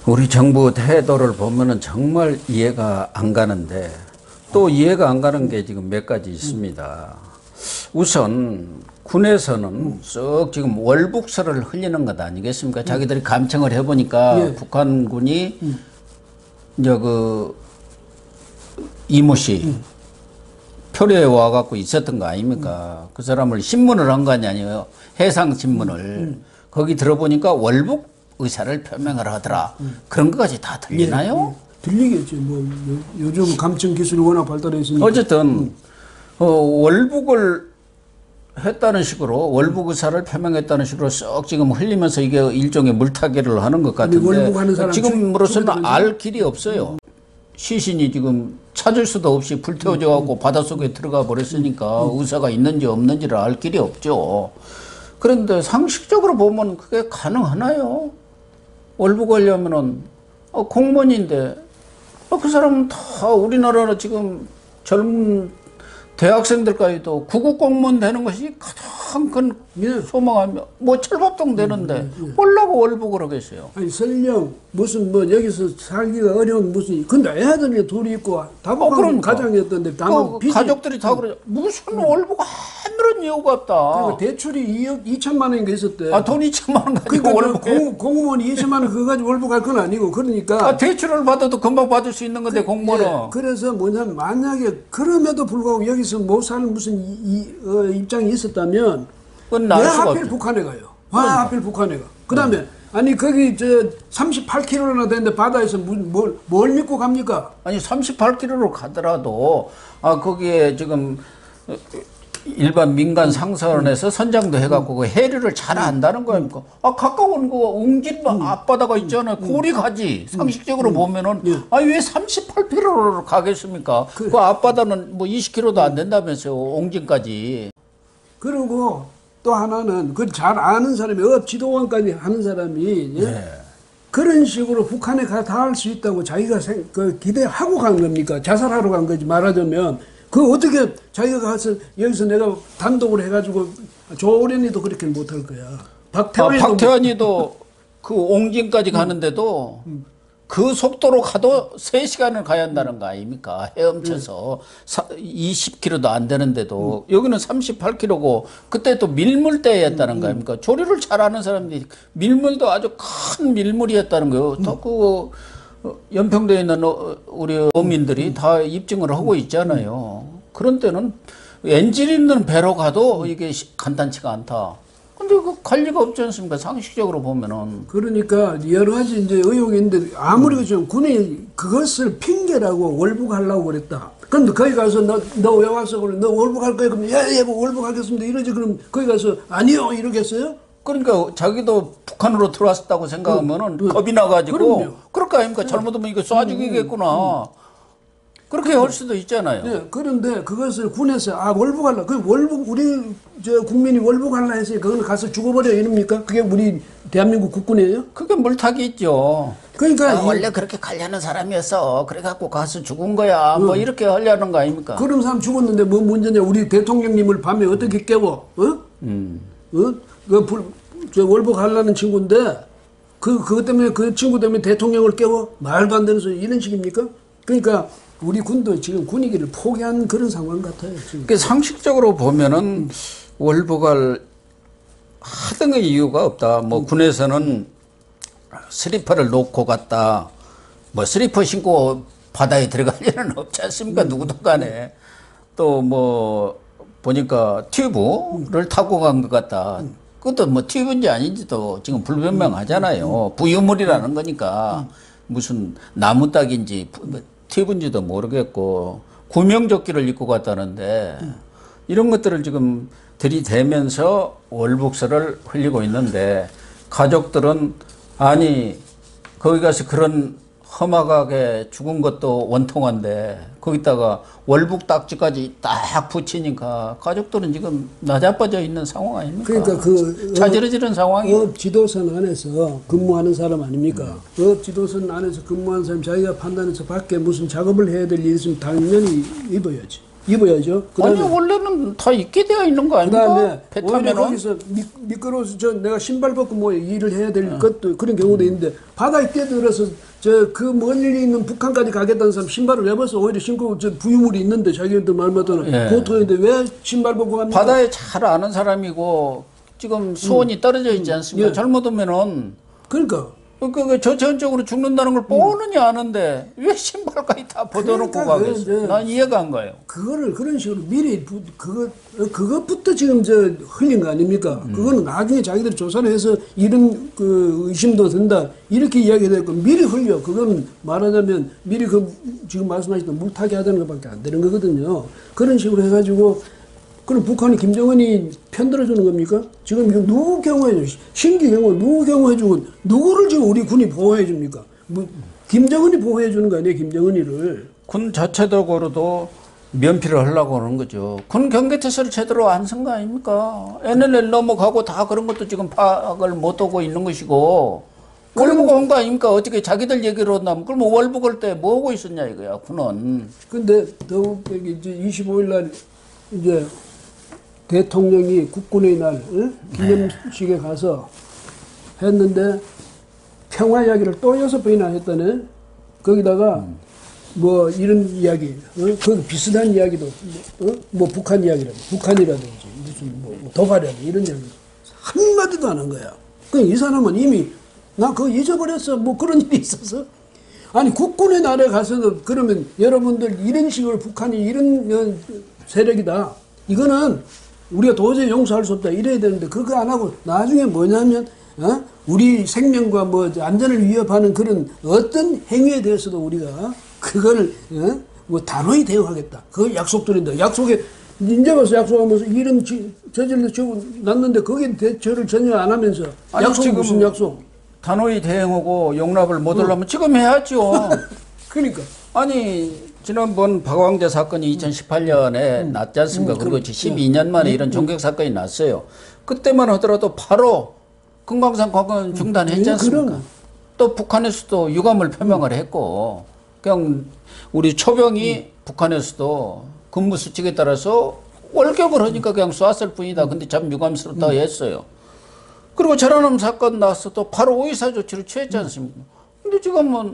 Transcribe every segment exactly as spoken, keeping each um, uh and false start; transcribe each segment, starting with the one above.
우리 정부 태도를 보면은 정말 이해가 안 가는데 또 이해가 안 가는 게 지금 몇 가지 있습니다. 우선 군에서는 쓱 지금 월북설을 흘리는 것 아니겠습니까? 자기들이 감청을 해보니까 예. 북한군이 이제 그 이모 씨 표류에 와갖고 있었던 거 아닙니까? 그 사람을 신문을 한 거 아니에요? 해상 신문을. 거기 들어보니까 월북 의사를 표명을 하더라. 그런 것까지 다 들리나요? 예, 예. 들리겠죠. 뭐 요, 요즘 감청 기술이 워낙 발달해 있으니까. 어쨌든 음. 어, 월북을 했다는 식으로 월북 의사를 표명했다는 식으로 쏙 지금 흘리면서 이게 일종의 물타기를 하는 것 같은데 지금으로서는 알 길이 없어요. 시신이 지금 찾을 수도 없이 불태워져 갖고 바닷속에 들어가 버렸으니까 의사가 있는지 없는지를 알 길이 없죠. 그런데 상식적으로 보면 그게 가능하나요? 월북하려면은 어, 공무원인데 어, 그 사람은 다 우리나라는 지금 젊은 대학생들까지도 구급 공무원 되는 것이 가장 큰 예. 소망하며 뭐 철밥통 되는데 꼴라고 월북을 하겠어요. 아니 설령 무슨 뭐 여기서 살기가 어려운 무슨 근데 애들이 둘이 있고 다복한 어, 그러니까. 가정이었던데 다만 그 가족들이 다 그러죠. 무슨 음. 월북 아무런 이유가 없다. 그러니까 대출이 이억 이천만 원인가 있었대. 아 돈 이천만 원 가지고 그러니까 월북 공, 공무원이 이천만 원 그거 가지고 월북할 건 아니고 그러니까 아, 대출을 받아도 금방 받을 수 있는 건데 그, 공무원은. 예, 그래서 뭐냐면 만약에 그럼에도 불구하고 여기서 못 사는 무슨 이, 이, 어, 입장이 있었다면 왜 하필 북한에 가요? 왜 하필 북한에 가? 그 다음에 음. 아니 거기 저 삼십팔 킬로미터나 되는데 바다에서 뭘, 뭘 믿고 갑니까? 아니 삼십팔 킬로미터로 가더라도 아 거기에 지금 일반 민간 상선에서 음. 선장도 해갖고 그 해류를 잘 안다는 거니까 아 가까운 그 옹진 음. 앞바다가 있잖아요. 음. 고리 가지. 상식적으로 음. 보면은 예. 아 왜 삼십팔 킬로미터로 가겠습니까? 그, 그 앞바다는 뭐 이십 킬로미터도 안 된다면서요. 옹진까지. 그리고 또 하나는 그 잘 아는 사람이 업 지도원까지 하는 사람이 예? 네. 그런 식으로 북한에 가 다 할 수 있다고 자기가 생, 그 기대하고 간 겁니까? 자살하러 간 거지 말하자면 그 어떻게 자기가 가서 여기서 내가 단독으로 해가지고 조오련이도 그렇게 못할 거야. 박태환이도, 아, 박태환이도 그 옹진까지 가는데도 음. 그 속도로 가도 세 시간을 가야 한다는 거 아닙니까? 헤엄쳐서 네. 이십 킬로미터도 안 되는데도 음. 여기는 삼십팔 킬로미터고 그때 또 밀물대였다는 음. 거 아닙니까? 조류를 잘 아는 사람들이 밀물도 아주 큰 밀물이었다는 거예요. 음. 또 그 연평도에 있는 우리 어민들이 음. 다 입증을 하고 있잖아요. 그런 때는 엔진 있는 배로 가도 이게 간단치가 않다. 근데 그 관리가 없지 않습니까? 상식적으로 보면은. 그러니까 여러 가지 이제 의혹이 있는데 아무리 음. 좀 군이 그것을 핑계라고 월북하려고 그랬다. 근데 거기 가서 너 너 왜 왔어? 그래 너 월북할 거야? 그럼 예, 예, 월북하겠습니다. 이러지 그럼 거기 가서 아니요 이러겠어요? 그러니까 자기도 북한으로 들어왔다고 생각하면은 음, 음. 겁이 나가지고 그럼요. 그럴 거 아닙니까? 잘못하면 이거 쏴 죽이겠구나. 음, 음. 그렇게 할 수도 있잖아요. 네, 그런데 그것을 군에서 아 월북할라. 그 월북 우리 저 국민이 월북할라 했으니 그건 가서 죽어버려 이럽니까? 그게 우리 대한민국 국군이에요? 그게 물타기 있죠. 그러니까 아, 원래 그렇게 가려는 사람이었어. 그래갖고 가서 죽은 거야. 음. 뭐 이렇게 하려는 거 아닙니까? 그런 사람 죽었는데 뭐 문제냐? 우리 대통령님을 밤에 어떻게 깨워? 어? 음. 어? 그 불, 저 월북하려는 친구인데 그 그것 때문에 그 친구 때문에 대통령을 깨워? 말도 안 되는 소리 이런 식입니까? 그러니까. 우리 군도 지금 군의기를 포기한 그런 상황 같아요. 지금. 그 상식적으로 보면은 음. 월북할 하등의 이유가 없다. 뭐 음. 군에서는 슬리퍼를 놓고 갔다. 뭐 슬리퍼 신고 바다에 들어갈 일은 없지 않습니까? 음. 누구도 간에. 또 뭐 보니까 튜브를 음. 타고 간 것 같다. 음. 그것도 뭐 튜브인지 아닌지도 지금 불분명하잖아요. 음. 부유물이라는 거니까 음. 무슨 나무 딱인지 팁인지도 모르겠고 구명조끼를 입고 갔다는데 음. 이런 것들을 지금 들이대면서 월북설을 흘리고 있는데 가족들은 아니 거기 가서 그런 험악하게 죽은 것도 원통한데 거기다가 월북 딱지까지 딱 붙이니까 가족들은 지금 나자빠져 있는 상황 아닙니까? 그러니까 그 자지러지는 상황이 업 지도선 안에서 근무하는 사람 아닙니까? 음. 업 지도선 안에서 근무하는 사람 자기가 판단해서 밖에 무슨 작업을 해야 될 일이 있으면 당연히 입어야지. 입어야죠. 아니 그다음에 원래는 다 입게 되어 있는 거 아닙니까? 그다음에 배 오히려 타면은 거기서 미, 미끄러워서 저 내가 신발 벗고 뭐 일을 해야 될 것도 그런 경우도 있는데 바다에 뛰어들어서 저 그 멀리 있는 북한까지 가겠다는 사람 신발을 왜 벗어? 오히려 신고 저 부유물이 있는데 자기들 말마다는 예. 고통인데 왜 신발 벗고 갑니까? 바다에 잘 아는 사람이고 지금 수온이 떨어져 있지 않습니까? 예. 잘못하면은 그러니까 그, 그, 저전적으로 죽는다는 걸 뻔히 아는데 왜 신발까지 다 벗어놓고 그러니까 그 가겠어? 이제 난 이해가 안 가요. 그거를 그런 식으로 미리 부, 그거 그것부터 지금 저 흘린 거 아닙니까? 음. 그거는 나중에 자기들 조사를 해서 이런 그 의심도 든다 이렇게 이야기되고 미리 흘려. 그건 말하자면 미리 그 지금 말씀하셨던 물타기 하자는 것밖에 안 되는 거거든요. 그런 식으로 해가지고 그럼 북한이 김정은이 편들어주는 겁니까? 지금 이거 누구 경호해줘? 신기 경호 누구 경호해주고 누구를 지금 우리 군이 보호해줍니까? 뭐 김정은이 보호해주는 거 아니에요? 김정은이를. 군 자체적으로도 면피를 하려고 하는 거죠. 군 경계태세를 제대로 안 쓴 거 아닙니까? 엔엘엘 넘어가고 다 그런 것도 지금 파악을 못하고 있는 것이고 월북 온 거 아닙니까? 어떻게 자기들 얘기로 한다면 그럼 월북 올 때 뭐 하고 있었냐 이거야 군은. 근데 더욱 여기 이제 이십오일 날 이제 대통령이 국군의 날 응? 기념식에 가서 했는데 평화 이야기를 또 여섯 번이나 했다네. 거기다가 음. 뭐 이런 이야기, 어? 그 비슷한 이야기도 어? 뭐 북한 이야기라든지 북한이라든지 무슨 뭐 도발이라든지 이런 이야기 한 마디도 안 한 거야. 그 이 사람은 이미 나 그거 잊어버렸어. 뭐 그런 일이 있어서. 아니 국군의 날에 가서는 그러면 여러분들 이런 식으로 북한이 이런 세력이다. 이거는 우리가 도저히 용서할 수 없다 이래야 되는데 그거 안 하고 나중에 뭐냐면 어? 우리 생명과 뭐 안전을 위협하는 그런 어떤 행위에 대해서도 우리가 그걸 어? 뭐 단호히 대응하겠다. 그걸 약속드린다. 약속에 이제 와서 약속하면서 이런 저질러 지고 났는데 거기에 대처를 전혀 안 하면서 아니, 약속 지금 무슨 약속? 단호히 대응하고 용납을 못 하려면 어. 지금 해야죠. 그러니까 아니 지난번 박광재 사건이 이천십팔 년에 음. 났지 않습니까? 음, 그리고 십이 년 만에 음, 이런 종격 사건이 났어요. 그때만 하더라도 바로 금강산 관광 중단했지 않습니까? 음, 또 북한에서도 유감을 표명을 했고 그냥 우리 초병이 음. 북한에서도 근무 수칙에 따라서 월격을 하니까 그냥 쏘았을 뿐이다. 근데 참 유감스럽다 음. 했어요. 그리고 저런놈 사건 나서 또 바로 의사 조치를 취했지 않습니까? 근데 지금은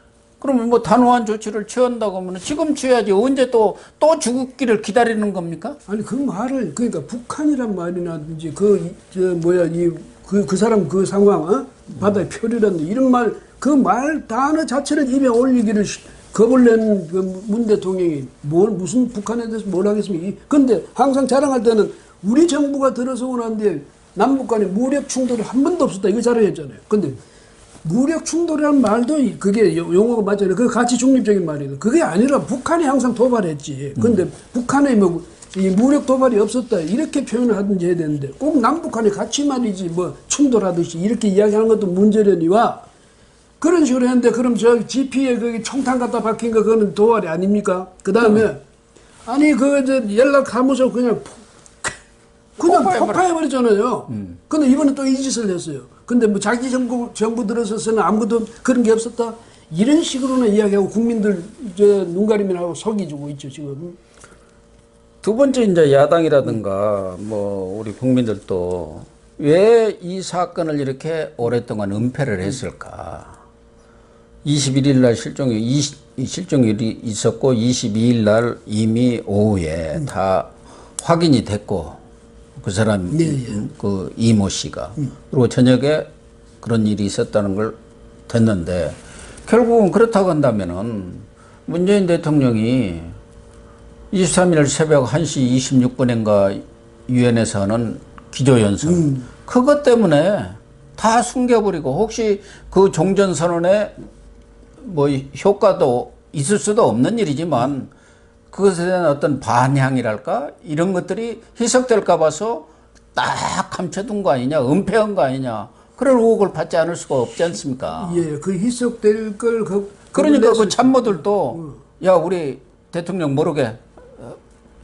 그러면 뭐 단호한 조치를 취한다고 하면 지금 취해야지 언제 또, 또 죽기를 기다리는 겁니까? 아니, 그 말을, 그러니까 북한이란 말이라든지 그, 저, 뭐야, 이, 그, 그 사람 그 상황, 어? 바다의 표류라든지 이런 말, 그 말 단어 자체를 입에 올리기를 겁을 낸 그 문 대통령이 뭘, 무슨 북한에 대해서 뭘 하겠습니까? 근데 항상 자랑할 때는 우리 정부가 들어서고 난뒤에 남북 간에 무력 충돌이 한 번도 없었다. 이거 자랑했잖아요. 근데 무력 충돌이라는 말도 그게 용어가 맞잖아요. 그게 가치 중립적인 말이에요. 그게 아니라 북한이 항상 도발했지. 근데 음. 북한에 뭐 이 무력 도발이 없었다. 이렇게 표현을 하든지 해야 되는데 꼭 남북한의 가치 말이지 뭐 충돌하듯이 이렇게 이야기하는 것도 문제려니와 그런 식으로 했는데 그럼 저 지피에 거기 총탄 갖다 박힌 거 그거는 도발이 아닙니까? 그 다음에 음. 아니 그 저 연락하면서 그냥 그냥 폭파해버렸잖아요. 음. 근데 이번에 또 이 짓을 했어요. 근데 뭐 자기 정부, 정부 들어서서는 아무것도 그런 게 없었다? 이런 식으로는 이야기하고 국민들 이제 눈가림이라고 속이주고 있죠, 지금. 두 번째 이제 야당이라든가 뭐 우리 국민들도 왜 이 사건을 이렇게 오랫동안 은폐를 했을까? 이십일 일 날 실종이, 이십, 실종일이 있었고 이십이 일 날 이미 오후에 음. 다 확인이 됐고 그 사람, 네, 네. 그 이모 씨가. 음. 그리고 저녁에 그런 일이 있었다는 걸 듣는데, 결국은 그렇다고 한다면은, 문재인 대통령이 이십삼 일 새벽 한 시 이십육 분인가 유엔에서 하는 기조연설. 음. 그것 때문에 다 숨겨버리고, 혹시 그 종전선언에 뭐 효과도 있을 수도 없는 일이지만, 그것에 대한 어떤 반향이랄까? 이런 것들이 희석될까 봐서 딱 감춰둔 거 아니냐? 은폐한 거 아니냐? 그런 의혹을 받지 않을 수가 없지 않습니까? 예, 그 희석될 걸. 그, 그러니까 그 참모들도, 음. 야, 우리 대통령 모르게, 어,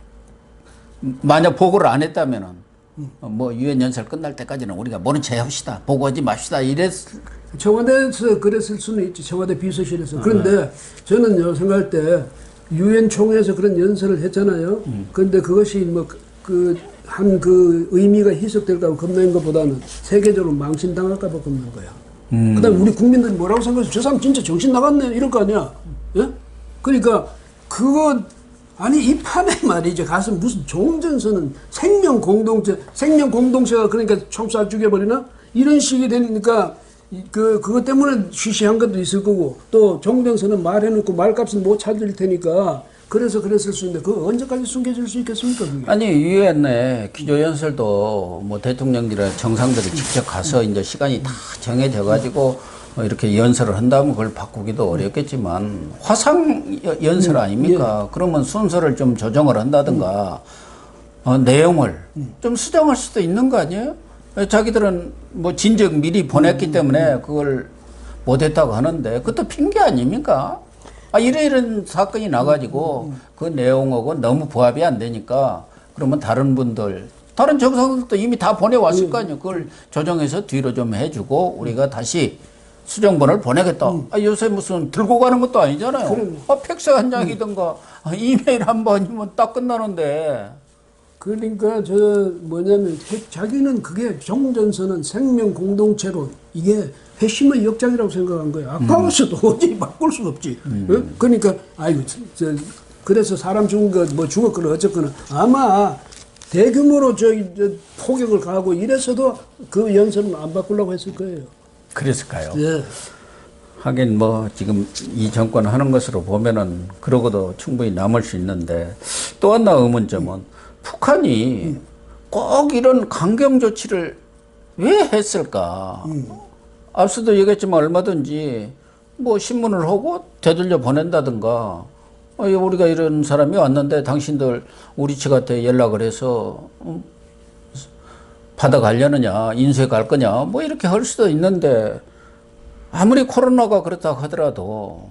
만약 보고를 안 했다면은, 음. 어, 뭐, 유엔 연설 끝날 때까지는 우리가 모른 체 합시다. 보고하지 맙시다. 이랬. 청와대에서 그랬을 수는 있지. 청와대 비서실에서. 그런데 네. 저는요, 생각할 때, 유엔 총회에서 그런 연설을 했잖아요. 그런데 그것이 뭐 그 한 그 의미가 희석될까 봐 겁나는 것보다는 세계적으로 망신당할까 봐 겁난 거야. 음. 그다음에 우리 국민들이 뭐라고 생각해서 저 사람 진짜 정신 나갔네 이럴 거 아니야. 예? 그러니까 그거 아니 이 판에 말이죠. 가서 무슨 종전선언 생명 공동체 생명 공동체가 그러니까 총쏴 죽여버리나 이런 식이 되니까 그 그것 때문에 쉬쉬한 것도 있을 거고 또 종전선언 말해놓고 말값은 못 찾을 테니까. 그래서 그랬을 수 있는데 그 언제까지 숨겨질 수 있겠습니까? 그게? 아니 유엔에 기조연설도 뭐 대통령들이나 정상들이 직접 가서 이제 시간이 다 정해져 가지고 이렇게 연설을 한다면 그걸 바꾸기도 어렵겠지만 화상 연설 아닙니까? 예. 그러면 순서를 좀 조정을 한다든가 어, 내용을 좀 수정할 수도 있는 거 아니에요? 자기들은 뭐 진즉 미리 보냈기 때문에 그걸 못했다고 하는데 그것도 핑계 아닙니까? 아, 이런 이런 사건이 나가지고 그 내용하고 너무 부합이 안 되니까 그러면 다른 분들, 다른 정상들도 이미 다 보내왔을 거 아니에요. 그걸 조정해서 뒤로 좀 해주고 우리가 다시 수정본을 보내겠다. 아, 요새 무슨 들고 가는 것도 아니잖아요. 아, 팩스 한 장이든가 아, 이메일 한 번이면 딱 끝나는데. 그러니까 저 뭐냐면 자기는 그게 종전선언 생명 공동체로 이게 회심의 역장이라고 생각한 거야. 아까워서 음. 도저히 바꿀 수가 없지. 음. 어? 그러니까 아이고 저 그래서 사람 죽은 거 뭐 죽었거나 어쨌거나 아마 대규모로 저, 저 포격을 가하고 이래서도 그 연설은 안 바꾸려고 했을 거예요. 그랬을까요? 예. 하긴 뭐 지금 이 정권 하는 것으로 보면은 그러고도 충분히 남을 수 있는데 또 하나 의문점은 음. 북한이 음. 꼭 이런 강경 조치를 왜 했을까? 음. 앞서도 얘기했지만 얼마든지 뭐 신문을 하고 되돌려 보낸다든가 어, 우리가 이런 사람이 왔는데 당신들 우리 측한테 연락을 해서 음, 받아가려느냐 인수해 갈 거냐 뭐 이렇게 할 수도 있는데 아무리 코로나가 그렇다고 하더라도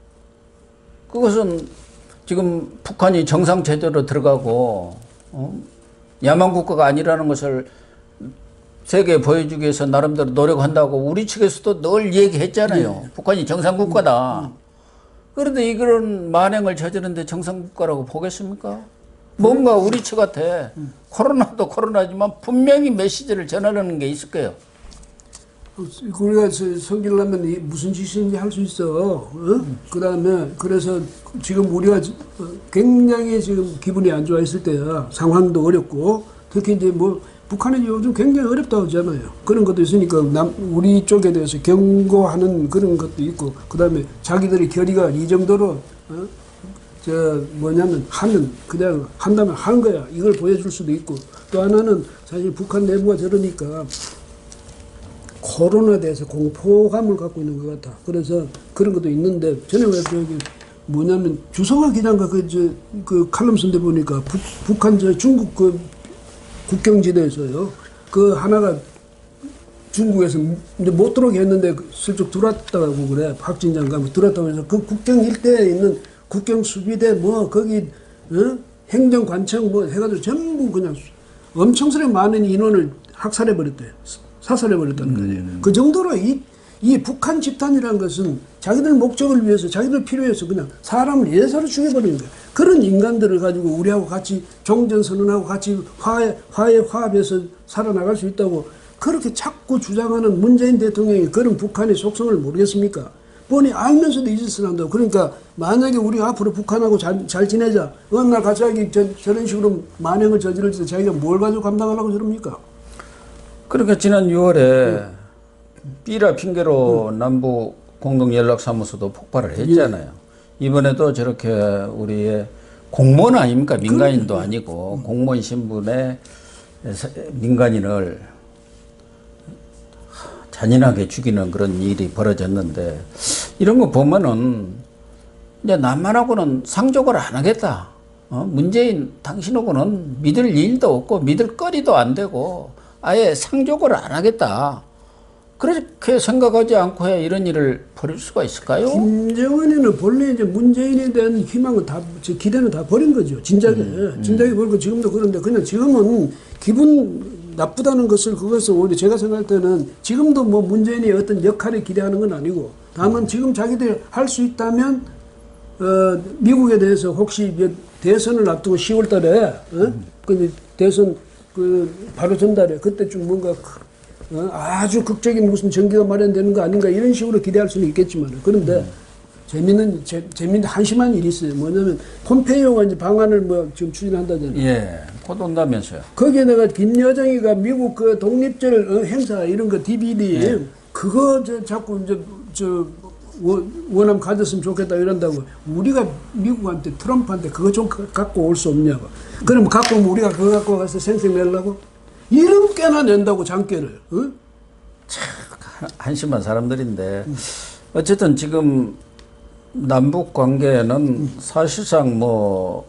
그것은 지금 북한이 정상 제대로 들어가고 어? 야만 국가가 아니라는 것을 세계에 보여주기 위해서 나름대로 노력한다고 우리 측에서도 늘 얘기했잖아요. 네. 북한이 정상국가다. 음, 음. 그런데 이런 만행을 저지르는데 정상국가라고 보겠습니까? 뭔가 우리 측한테 음. 코로나도 코로나지만 분명히 메시지를 전하려는 게 있을 거예요. 우리가 섬기려면 무슨 짓인지 할 수 있어. 어? 음. 그 다음에 그래서 지금 우리가 굉장히 지금 기분이 안 좋아 있을 때야. 상황도 어렵고 특히 이제 뭐 북한은 요즘 굉장히 어렵다고 하잖아요. 그런 것도 있으니까 남, 우리 쪽에 대해서 경고하는 그런 것도 있고, 그 다음에 자기들의 결의가 이 정도로, 어? 저, 뭐냐면 하면, 그냥 한다면 하는 거야. 이걸 보여줄 수도 있고, 또 하나는 사실 북한 내부가 저러니까 코로나에 대해서 공포감을 갖고 있는 것 같아. 그래서 그런 것도 있는데, 전에 왜 저기 뭐냐면 주석아 기자가 그, 저, 그 칼럼 쓴데 보니까 북, 북한 저 중국 그 국경지대에서요. 그 하나가 중국에서 이제 못 들어오게 했는데 슬쩍 들어왔다고 그래. 박진 장관이 들어왔다고 해서 그 국경 일대에 있는 국경 수비대 뭐 거기 어? 행정관청 뭐 해가지고 전부 그냥 엄청스레 많은 인원을 학살해 버렸대요. 사살해 버렸다는 거예요. 음. 그 정도로 이, 이 북한 집단이라는 것은 자기들 목적을 위해서 자기들 필요해서 그냥 사람을 예사로 죽여버리는 거예요. 그런 인간들을 가지고 우리하고 같이 종전선언하고 같이 화해, 화해 화합해서 살아나갈 수 있다고 그렇게 자꾸 주장하는 문재인 대통령이 그런 북한의 속성을 모르겠습니까? 뻔히 알면서도 이 짓을 한다고. 그러니까 만약에 우리 앞으로 북한하고 잘, 잘 지내자. 어느 날 갑자기 저, 저런 식으로 만행을 저지를 때 자기가 뭘 가지고 감당하려고 저럽니까? 그러니까 지난 유월에 응. 삐라 핑계로 응. 남북 공동연락사무소도 폭발을 했잖아요. 예. 이번에도 저렇게 우리의 공무원 아닙니까? 민간인도 그래. 아니고 응. 공무원 신분의 민간인을 잔인하게 죽이는 그런 일이 벌어졌는데 이런 거 보면은 이제 남한하고는 상족을 안 하겠다. 어? 문재인 당신하고는 믿을 일도 없고 믿을 거리도 안 되고 아예 상족을 안 하겠다. 그렇게 생각하지 않고 해 이런 일을 벌일 수가 있을까요? 김정은이는 본래 이제 문재인에 대한 희망은 다, 기대는 다 버린 거죠. 진작에. 음, 음. 진작에 버리고 지금도 그런데 그냥 지금은 기분 나쁘다는 것을 그것을 오히려 제가 생각할 때는 지금도 뭐 문재인이 어떤 역할을 기대하는 건 아니고 다만 음. 지금 자기들이 할 수 있다면 어, 미국에 대해서 혹시 대선을 앞두고 시월 달에, 어? 음. 그 대선 그 바로 전달에 그때쯤 뭔가 어? 아주 극적인 무슨 전기가 마련되는 거 아닌가 이런 식으로 기대할 수는 있겠지만 그런데 음. 재밌는 재, 재밌는 한심한 일이 있어요. 뭐냐면 폼페이오가 이제 방안을 뭐 지금 추진한다잖아요. 예, 곧 온다면서요. 거기에 내가 김여정이가 미국 그 독립절 어, 행사 이런 거 디비디 예. 그거 저 자꾸 이제 저 원함 가졌으면 좋겠다 이런다고 우리가 미국한테 트럼프한테 그거 좀 갖고 올 수 없냐고. 그럼 갖고 오면 우리가 그거 갖고 가서 생색 내려고 이름 꽤나 낸다고 장깨를. 어? 참 한심한 사람들인데 어쨌든 지금 남북 관계는 음. 사실상 뭐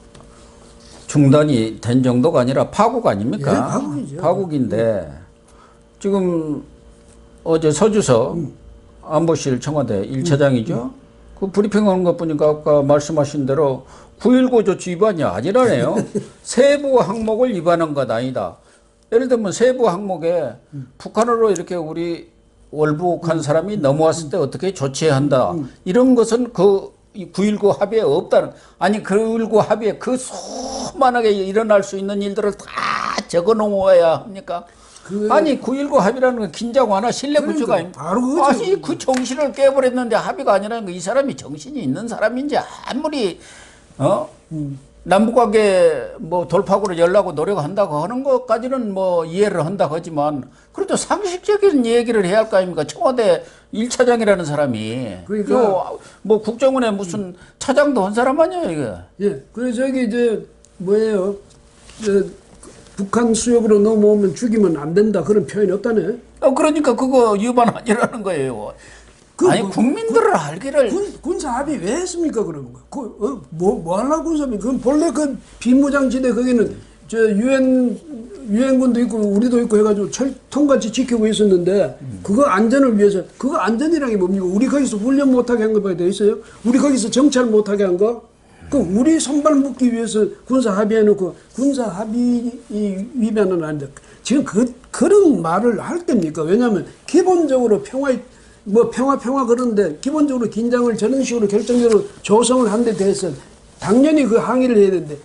중단이 된 정도가 아니라 파국 아닙니까? 예, 파국이죠. 파국인데 음. 지금 어제 서주석 음. 안보실 청와대 일 차장이죠. 음. 그 브리핑하는 것 보니까 아까 말씀하신 대로 구일구 조치 위반이 아니라네요. 세부 항목을 위반한 것 아니다. 예를 들면 세부 항목에 음. 북한으로 이렇게 우리 월북한 음. 사람이 넘어왔을 때 어떻게 조치해야 한다. 음. 이런 것은 그 구일구 합의에 없다는. 아니 구일구 합의에 그 수많게 일어날 수 있는 일들을 다 적어 놓아야 합니까? 그 아니 구일구 합의라는 건 긴장 완화 신뢰 구조가 아닙니까? 바로 아니 그 정신을 깨버렸는데 합의가 아니라는 거 이 사람이 정신이 있는 사람인지 아무리 어 음. 남북관계 뭐 돌파구를 열라고 노력한다고 하는 것까지는 뭐 이해를 한다고 하지만 그래도 상식적인 얘기를 해야 할 거 아닙니까? 청와대 일 차장이라는 사람이 그러니까 뭐 국정원에 무슨 차장도 한 사람 아니에요 이게? 예, 그래서 저기 이제 뭐예요? 저 북한 수역으로 넘어오면 죽이면 안 된다 그런 표현이 없다네. 어 그러니까 그거 위반 아니라는 거예요. 그, 아니 뭐, 국민들을 군, 알기를 군, 군사 합의 왜 했습니까 그러는 거? 그, 어, 뭐, 뭐 하려고 군사 합의? 그건 본래 그 비무장지대 거기는 저 유엔 유엔군도 있고 우리도 있고 해가지고 철통같이 지키고 있었는데 음. 그거 안전을 위해서 그거 안전이라는 게 뭡니까? 우리 거기서 훈련 못하게 한 거밖에 돼 있어요? 우리 거기서 정찰 못하게 한 거? 그 우리 선발 묶기 위해서 군사 합의해놓고 군사 합의 위반은 아닌데 지금 그 그런 말을 할 때입니까? 왜냐하면 기본적으로 평화 뭐 평화 평화 그런데 기본적으로 긴장을 저런 식으로 결정적으로 조성을 한 데 대해서 당연히 그 항의를 해야 되는데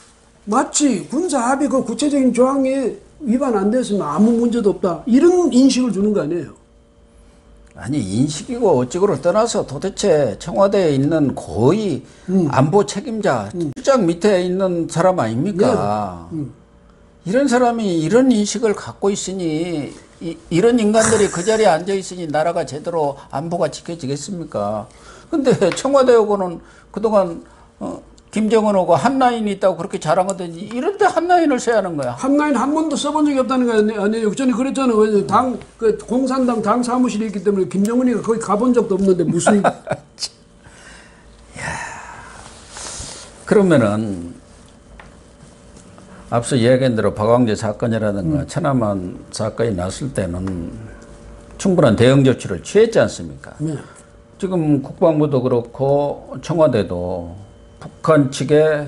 마치 군사 합의 그 구체적인 조항에 위반 안 됐으면 아무 문제도 없다 이런 인식을 주는 거 아니에요? 아니 인식이고 어찌고를 떠나서 도대체 청와대에 있는 거의 음. 안보 책임자 실장 음. 밑에 있는 사람 아닙니까? 네. 음. 이런 사람이 이런 인식을 갖고 있으니 이, 이런 인간들이 그 자리에 앉아 있으니 나라가 제대로 안보가 지켜지겠습니까? 근데 청와대하고는 그동안 어, 김정은하고 한라인이 있다고 그렇게 자랑하더니 이런데 한라인을 써야 하는 거야. 한라인 한 번도 써본 적이 없다는 거 아니에요? 전에 그랬잖아요. 당, 그 공산당 당 사무실이 있기 때문에 김정은이가 거기 가본 적도 없는데 무슨. 야, 그러면은 앞서 이야기한 대로 박광재 사건이라든가 음. 천안함 사건이 났을 때는 충분한 대응 조치를 취했지 않습니까? 네. 지금 국방부도 그렇고 청와대도 북한 측에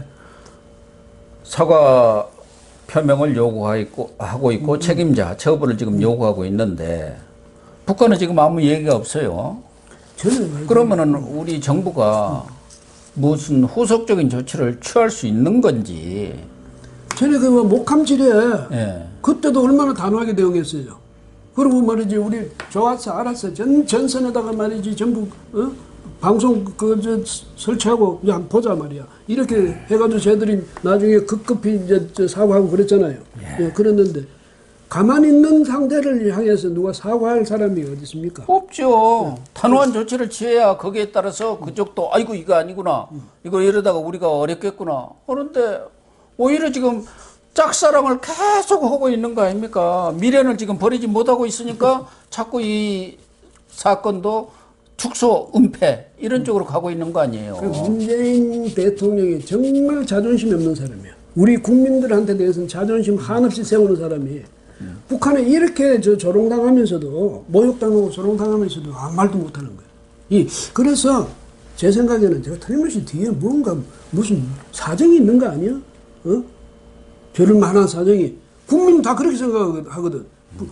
사과 표명을 요구하고 있고, 하고 있고 음. 책임자 처벌을 지금 요구하고 있는데 북한은 지금 아무 얘기가 없어요. 저는 그러면은 우리 정부가 무슨 후속적인 조치를 취할 수 있는 건지. 전에 그 목함질에 예. 그때도 얼마나 단호하게 대응했어요. 그리고 말이지 우리 좋았어 알았어 전 전선에다가 말이지 전부 어? 방송 그저 설치하고 그냥 보자 말이야. 이렇게 해가지고 저희들이 나중에 급급히 이제 저 사과하고 그랬잖아요. 예. 예, 그랬는데 가만히 있는 상대를 향해서 누가 사과할 사람이 어디 있습니까? 없죠. 네. 단호한 조치를 취해야 거기에 따라서 그쪽도 아이고 이거 아니구나. 이거 이러다가 우리가 어렵겠구나. 그런데 오히려 지금 짝사랑을 계속 하고 있는 거 아닙니까? 미련을 지금 버리지 못하고 있으니까 자꾸 이 사건도 축소, 은폐 이런 쪽으로 가고 있는 거 아니에요. 그 문재인 대통령이 정말 자존심이 없는 사람이야. 우리 국민들한테 대해서는 자존심 한없이 세우는 사람이 음. 북한에 이렇게 저 조롱당하면서도 모욕당하고 조롱당하면서도 아무 말도 못하는 거예요. 이 그래서 제 생각에는 제가 틀림없이 뒤에 뭔가 무슨 사정이 있는 거 아니야? 어? 저럴 만한 사정이 국민은 다 그렇게 생각하거든. 음.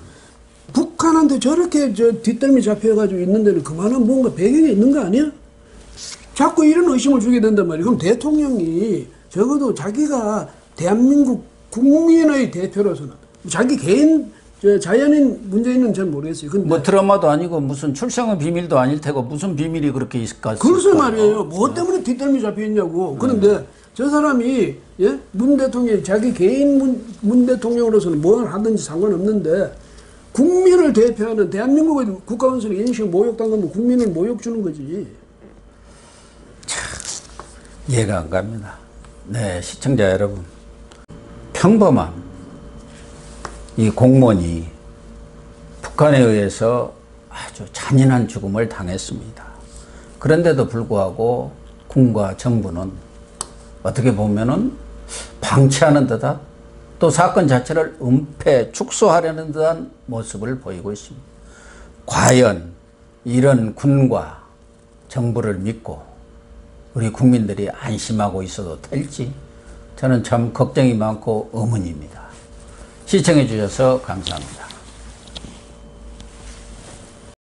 북한한테 저렇게 저 뒷덜미 잡혀가지고 있는 데는 그만한 뭔가 배경이 있는 거 아니야? 자꾸 이런 의심을 주게 된단 말이에요. 그럼 대통령이 적어도 자기가 대한민국 국민의 대표로서는 자기 개인 저 자연인 문제는 전 모르겠어요. 근데 뭐 드라마도 아니고 무슨 출생의 비밀도 아닐 테고 무슨 비밀이 그렇게 있을까? 그래서 말이에요. 뭐 때문에 뒷덜미 잡혀 있냐고. 그런데 네. 저 사람이 예? 문 대통령이 자기 개인 문, 문 대통령으로서는 뭘 하든지 상관없는데 국민을 대표하는 대한민국의 국가원수의 인식 모욕당하면 국민을 모욕 주는 거지. 참 이해가 안 갑니다. 네, 시청자 여러분, 평범한 이 공무원이 북한에 의해서 아주 잔인한 죽음을 당했습니다. 그런데도 불구하고 군과 정부는 어떻게 보면은 방치하는 듯한 또 사건 자체를 은폐, 축소하려는 듯한 모습을 보이고 있습니다. 과연 이런 군과 정부를 믿고 우리 국민들이 안심하고 있어도 될지 저는 참 걱정이 많고 의문입니다. 시청해 주셔서 감사합니다.